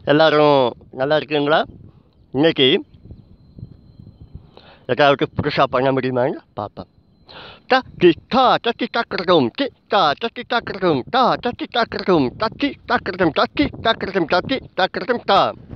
எல்லாரும் நல்லா இருக்கீங்களா? இன்னைக்கு ஏதாவது புதுசாக பண்ண முடியுமான்னு பார்ப்பேன். தக்கி தா தக்கி தக்கிறதும் தி தா தக்கி தக்கிறதும் தா தக்கி தக்கிறதும் தக்கி தக்கிறதும் தக்கி தக்கிறதும் தக்கி தக்கிறதும் தா